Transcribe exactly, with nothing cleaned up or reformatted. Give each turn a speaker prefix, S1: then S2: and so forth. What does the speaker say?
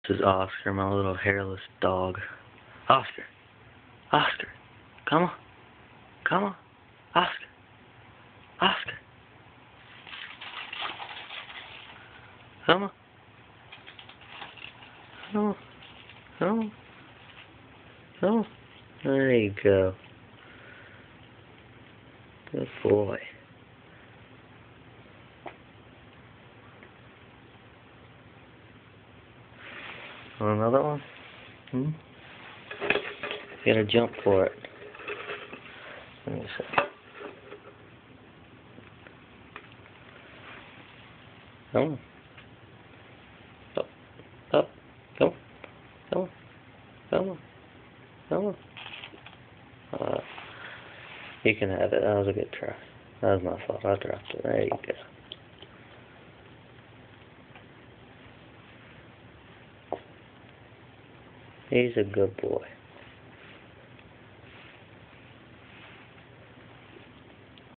S1: This is Oscar, my little hairless dog. Oscar. Oscar. Come on. Come on. Oscar. Oscar. Come on. Come on. Come on. Come on. There you go. Good boy. Want another one? Hmm? You gotta jump for it. Let me see. Come on. Up. Up. Come on. Come on. Come on. Come on. Uh, you can have it. That was a good try. That was my fault. I dropped it. There you go. He's a good boy.